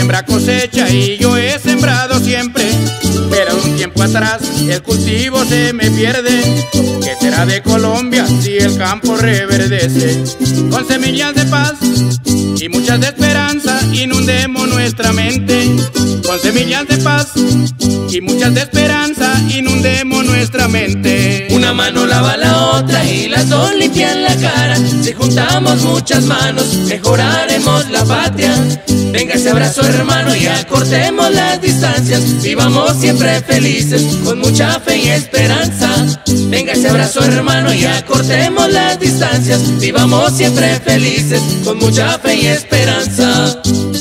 siembra cosecha y yo he sembrado siempre, pero de un tiempo atrás el cultivo se me pierde. ¿Qué será de Colombia si el campo reverdece? Con semillas de paz y muchas de esperanza inundemos nuestra mente. Con semillas de paz y muchas de esperanza inundemos nuestra mente. Una mano lava la otra y las dos limpian la cara. Si juntamos muchas manos, mejoraremos la patria. Venga ese abrazo, hermano, y acortemos las distancias. Vivamos siempre felices, con mucha fe y esperanza. Venga ese abrazo, hermano, y acortemos las distancias. Vivamos siempre felices, con mucha fe y esperanza.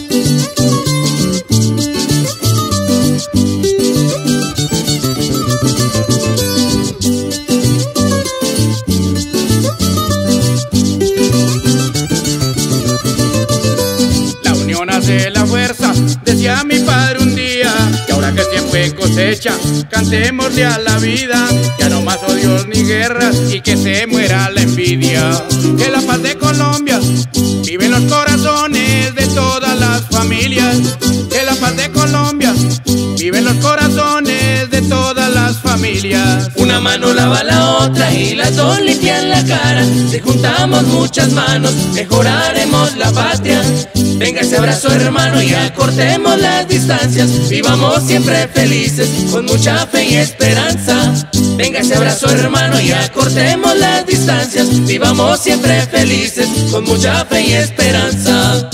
Hace la fuerza, decía mi padre un día, que ahora que el tiempo es cosecha, cantémosle a la vida, ya no más odios ni guerras y que se muera la envidia. Que la paz de Colombia vive en los corazones de todas las familias. Que la paz de Colombia vive en los corazones de todas las familias. Una mano lava la otra y las dos limpian la cara. Si juntamos muchas manos, mejoraremos la patria. Venga ese abrazo, hermano, y acortemos las distancias. Vivamos siempre felices, con mucha fe y esperanza. Venga ese abrazo, hermano, y acortemos las distancias. Vivamos siempre felices, con mucha fe y esperanza.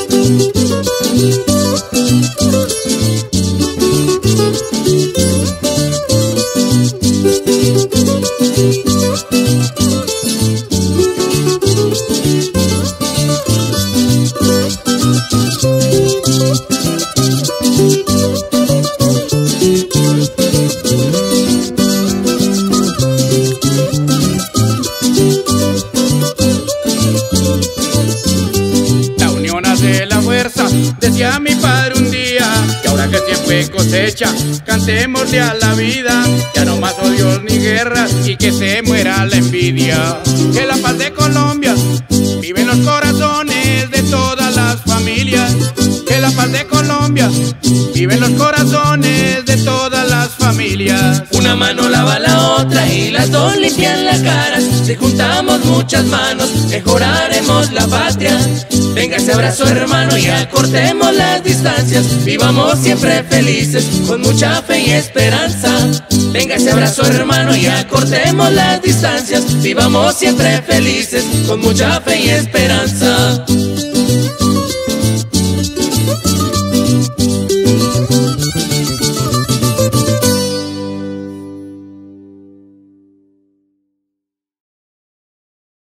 De la fuerza, decía mi padre un día, que ahora que el tiempo es cosecha, cantémosle a la vida, ya no más odios ni guerras y que se muera la envidia. Que la paz de Colombia vive en los corazones de todas las familias. Que la paz de Colombia vive en los corazones de todas las familias. Una mano lava la otra y las dos limpian la cara. Si juntamos muchas manos, mejoraremos la patria. Venga ese abrazo, hermano, y acortemos las distancias. Vivamos siempre felices, con mucha fe y esperanza. Venga ese abrazo, hermano, y acortemos las distancias. Vivamos siempre felices, con mucha fe y esperanza.